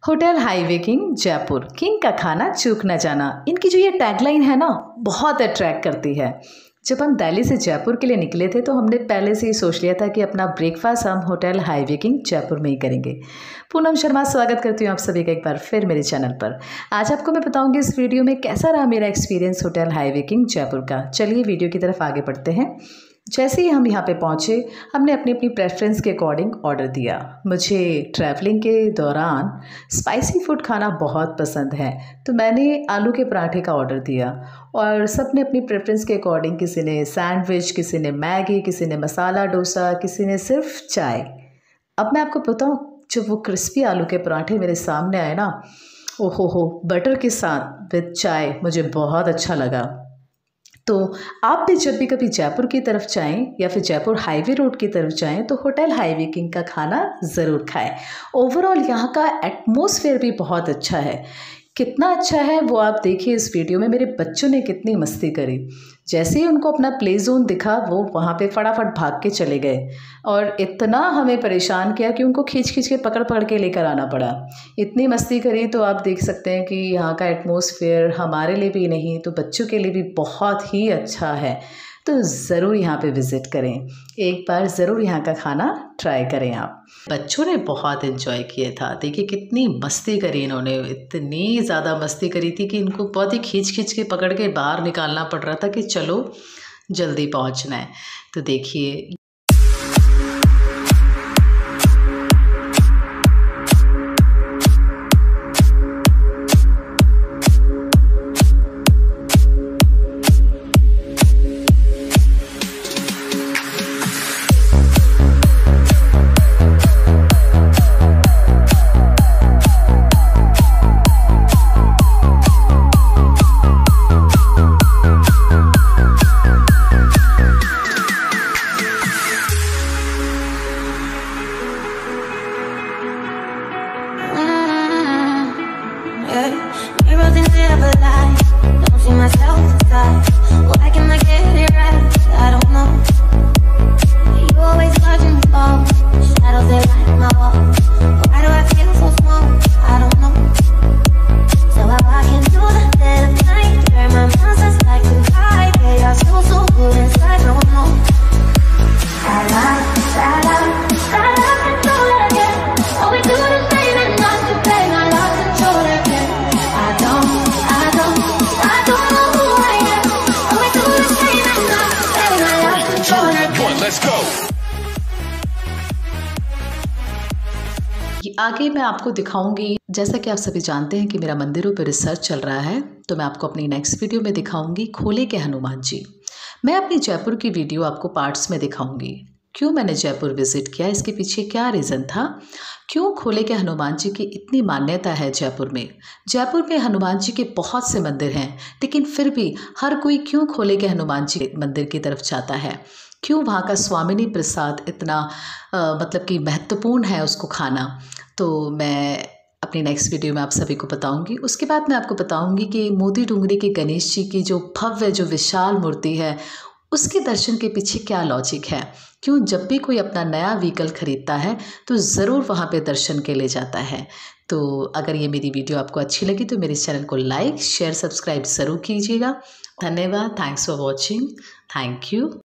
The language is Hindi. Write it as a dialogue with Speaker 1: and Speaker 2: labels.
Speaker 1: Hotel highway king Jaipur, king का खाना चूक न जाना। इनकी जो ये टैगलाइन है ना, बहुत अट्रैक्ट करती है। जब हम दिल्ली से जयपुर के लिए निकले थे तो हमने पहले से ही सोच लिया था कि अपना ब्रेकफास्ट हम होटल हाईवे किंग जयपुर में ही करेंगे। पूनम शर्मा स्वागत करती हूँ आप सभी का एक बार फिर मेरे चैनल पर। आज आपको मैं बताऊँगी इस वीडियो में कैसा रहा मेरा experience hotel highway king Jaipur का। चलिए वीडियो की तरफ आगे बढ़ते हैं। जैसे ही हम यहाँ पे पहुँचे, हमने अपनी अपनी प्रेफरेंस के अकॉर्डिंग ऑर्डर दिया। मुझे ट्रैवलिंग के दौरान स्पाइसी फूड खाना बहुत पसंद है, तो मैंने आलू के पराठे का ऑर्डर दिया और सब ने अपनी प्रेफरेंस के अकॉर्डिंग, किसी ने सैंडविच, किसी ने मैगी, किसी ने मसाला डोसा, किसी ने सिर्फ चाय। अब मैं आपको बताऊँ, जब वो क्रिस्पी आलू के पराठे मेरे सामने आए ना, ओहो बटर के साथ विद चाय, मुझे बहुत अच्छा लगा। तो आप भी जब भी कभी जयपुर की तरफ जाएं या फिर जयपुर हाईवे रोड की तरफ जाएं तो होटल हाईवे किंग का खाना ज़रूर खाएं। ओवरऑल यहाँ का एटमॉस्फेयर भी बहुत अच्छा है। कितना अच्छा है वो आप देखिए इस वीडियो में। मेरे बच्चों ने कितनी मस्ती करी। जैसे ही उनको अपना प्ले जोन दिखा, वो वहाँ पे फटाफट भाग के चले गए और इतना हमें परेशान किया कि उनको खींच खींच के पकड़ पकड़ के लेकर आना पड़ा। इतनी मस्ती करी। तो आप देख सकते हैं कि यहाँ का एटमॉस्फेयर हमारे लिए भी नहीं तो बच्चों के लिए भी बहुत ही अच्छा है। तो ज़रूर यहाँ पे विज़िट करें, एक बार ज़रूर यहाँ का खाना ट्राई करें आप। बच्चों ने बहुत एंजॉय किया था। देखिए कितनी मस्ती करी इन्होंने, इतनी ज़्यादा मस्ती करी थी कि इनको बहुत ही खींच खींच के पकड़ के बाहर निकालना पड़ रहा था कि चलो जल्दी पहुँचना है। तो देखिए आगे मैं आपको दिखाऊंगी। जैसा कि आप सभी जानते हैं कि मेरा मंदिरों पर रिसर्च चल रहा है, तो मैं आपको अपनी नेक्स्ट वीडियो में दिखाऊंगी खोले के हनुमान जी। मैं अपनी जयपुर की वीडियो आपको पार्ट्स में दिखाऊंगी। क्यों मैंने जयपुर विज़िट किया, इसके पीछे क्या रीज़न था, क्यों खोले के हनुमान जी की इतनी मान्यता है जयपुर में। जयपुर में हनुमान जी के बहुत से मंदिर हैं, लेकिन फिर भी हर कोई क्यों खोले के हनुमान जी मंदिर की तरफ जाता है, क्यों वहाँ का स्वामिनी प्रसाद इतना मतलब कि महत्वपूर्ण है उसको खाना। तो मैं अपनी नेक्स्ट वीडियो में आप सभी को बताऊंगी। उसके बाद मैं आपको बताऊंगी कि मोती डूंगरी के गणेश जी की जो भव्य, जो विशाल मूर्ति है, उसके दर्शन के पीछे क्या लॉजिक है, क्यों जब भी कोई अपना नया व्हीकल खरीदता है तो ज़रूर वहाँ पे दर्शन के लिए जाता है। तो अगर ये मेरी वीडियो आपको अच्छी लगी तो मेरे चैनल को लाइक शेयर सब्सक्राइब ज़रूर कीजिएगा। धन्यवाद। Thanks for watching. Thank you.